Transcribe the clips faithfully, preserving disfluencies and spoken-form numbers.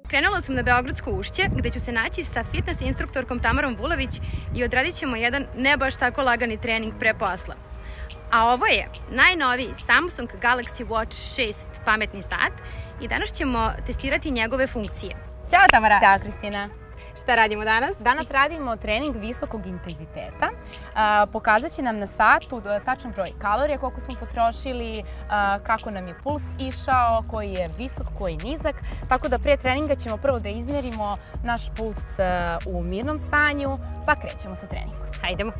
Krenula sam na Beogradsko Ušće, gde ću se naći sa fitness instruktorkom Tamarom Vulović i odradit ćemo jedan ne baš tako lagani trening pre posla. A ovo je najnoviji Samsung Galaxy Watch šest pametni sat i danas ćemo testirati njegove funkcije. Ćao Tamara! Ćao Kristina! Šta radimo danas? Danas radimo trening visokog intenziteta. Pokazat će nam na satu tačan broj kalorija, koliko smo potrošili, kako nam je puls išao, koji je visok, koji je nizak. Tako da pre treninga ćemo prvo da izmjerimo naš puls u mirnom stanju, pa krećemo sa treningom. Hajdemo!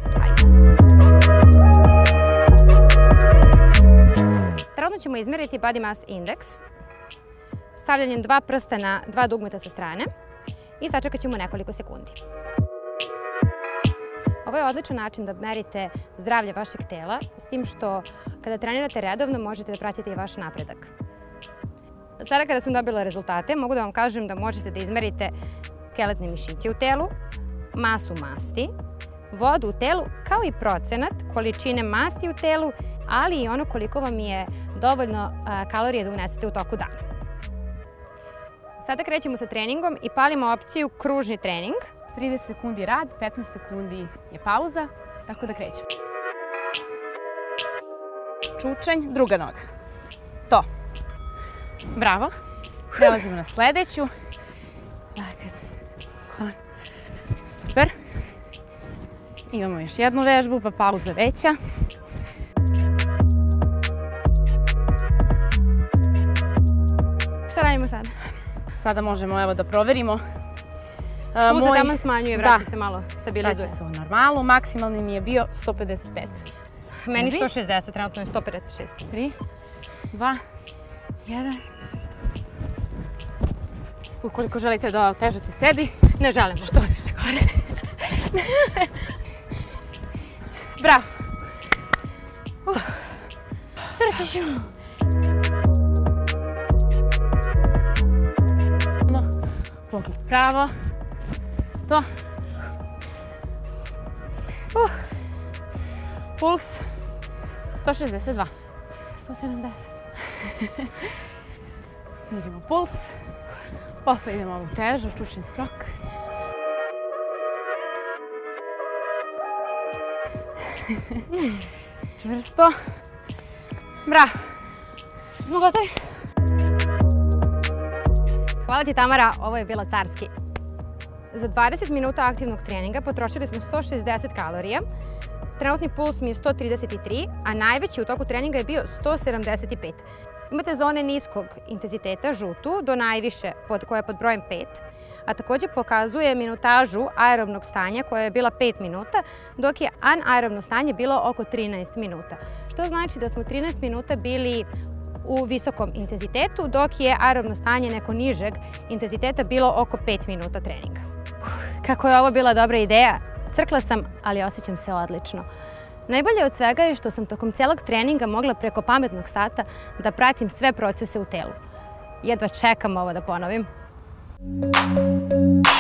Trenutno ćemo izmjeriti Body Mass Index stavljanjem dva prsta na dva dugmeta sa strane i sačekat ćemo nekoliko sekundi. Ovo je odličan način da merite zdravlje vašeg tela, s tim što kada trenirate redovno možete da pratite i vaš napredak. Sada kada sam dobila rezultate, mogu da vam kažem da možete da izmerite skeletne mišiće u telu, masu masti, vodu u telu, kao i procenat količine masti u telu, ali i ono koliko vam je dovoljno kalorije da unesete u toku dana. Sada krećemo sa treningom i palimo opciju kružni trening. trideset sekundi rad, petnaest sekundi je pauza, tako da krećemo. Čučanj, druga noga. To. Bravo. Prelazimo na sledeću. Super. Imamo još jednu vežbu, pa pauza veća. Šta radimo sada? Sada možemo evo da proverimo. Puls se taman smanjuje, vraća se malo, stabilizuje. Vraća se u normalu, maksimalni mi je bio sto pedeset pet. Meni sto šezdeset, trenutno je sto pedeset šest. tri, dva, jedan. Ukoliko želite da otežate sebi, ne želim. Što više gore. Bravo. Srce ću. Pogled pravo. To. Puls sto šezdeset dva. sto sedamdeset. Smirimo puls. Posle idemo ovu težu, čučni skok. Čvrsto. Bravo. Smo gotovi? Hvala ti Tamara, ovo je bilo carski. Za dvadeset minuta aktivnog treninga potrošili smo sto šezdeset kalorija, trenutni puls mi je sto trideset tri, a najveći u toku treninga je bio sto sedamdeset pet. Imate zone niskog intenziteta, žutu, do najviše koja je pod brojem pet, a također pokazuje minutažu aerobnog stanja koja je bila pet minuta, dok je anaerobno stanje bilo oko trinaest minuta. Što znači da smo trinaest minuta bili u visokom intenzitetu, dok je aerobno stanje neko nižeg intenziteta bilo oko pet minuta treninga. Kako je ovo bila dobra ideja, crkla sam, ali osjećam se odlično. Najbolje od svega je što sam tokom celog treninga mogla preko pametnog sata da pratim sve procese u telu. Jedva čekam ovo da ponovim.